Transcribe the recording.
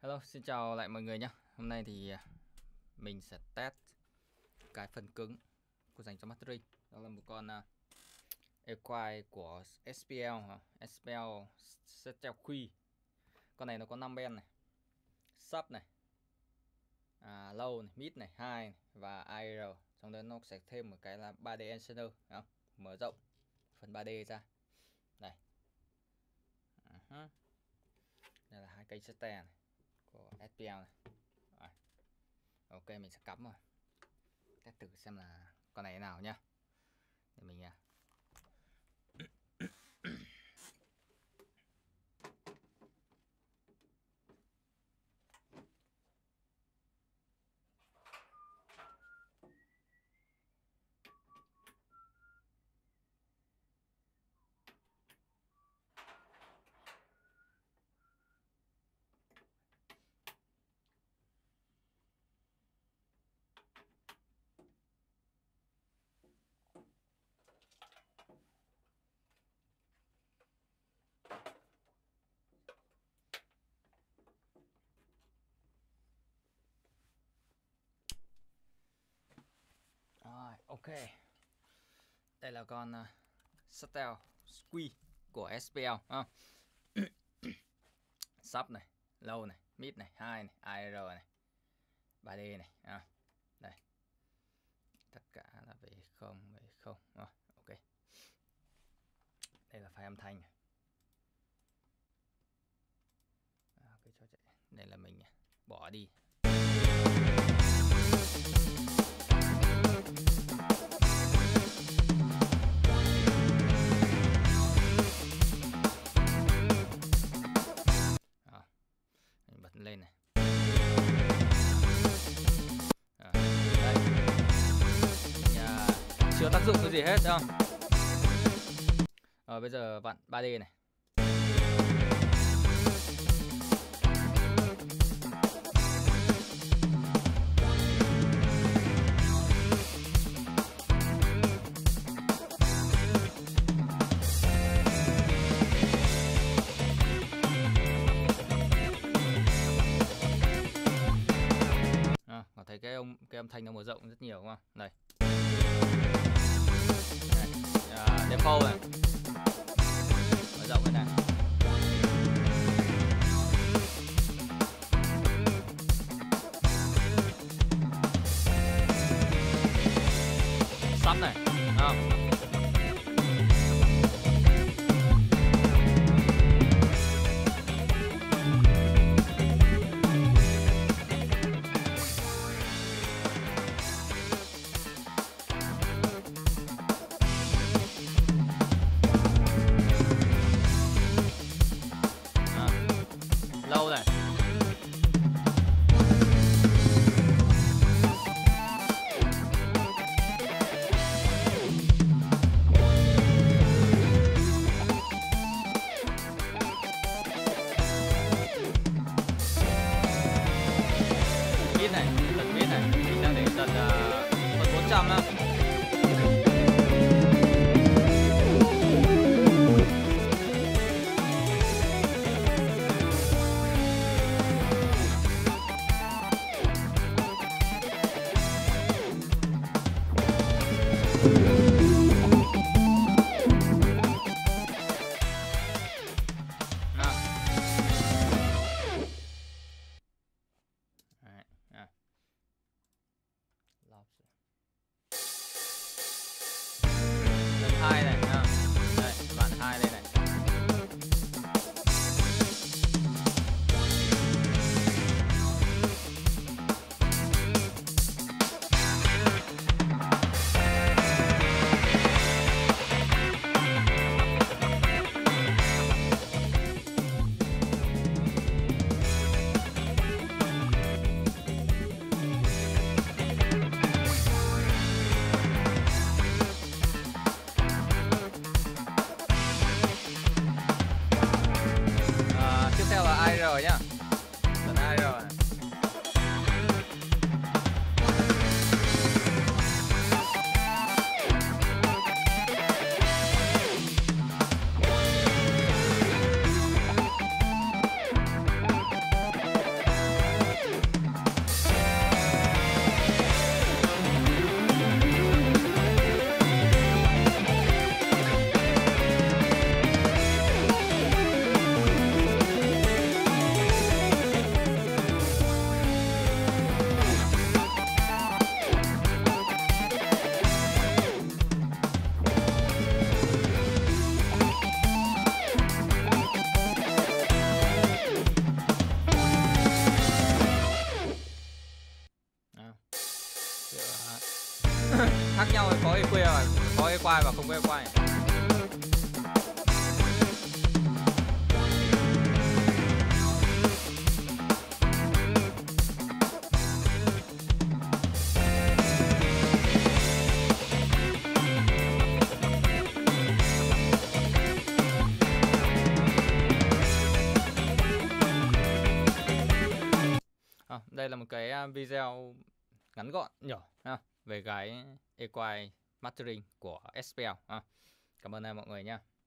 Hello, xin chào lại mọi người nhé. Hôm nay thì mình sẽ test cái phần cứng của dành cho Mastery. Đó là một con Equine của SPL, SPL Setel Q. Con này nó có 5 band này, sub này, low này, mid này, high này, và IR. Trong đó nó sẽ thêm một cái là 3D Enhancer, mở rộng phần 3D ra. Đây. Đây là hai cây setter này của SPL này. Rồi. Ok, mình sẽ cắm rồi. Test thử xem là con này thế nào nhá. Để mình Rồi, ok. Đây là con Setel Q của SPL. Sub này, low này, mid này, high này, IR này, 3D này. Đây. Tất cả là về không. Rồi, ok. Đây là file âm thanh này. Ok, cho chạy. Đây là mình bỏ đi. Mình bật lên này. Đây. Chưa tác dụng cái gì hết đâu. Bây giờ vặn 3D này. Có thấy cái âm thanh nó mở rộng rất nhiều đúng không? Đây. Default này. Mở rộng cái này. Sub này. Lâu này. Mid này, tận mid này, mình đang để tận 400 á. Lần 2 này, đây, đoạn 2 đây này. Tiếp theo là IR nhá. Phần IR này. nhau rồi, có EQ rồi, có EQ và không có EQ. Đây là một cái video ngắn gọn nhỏ về cái EQ mastering của SPL. Cảm ơn mọi người nha.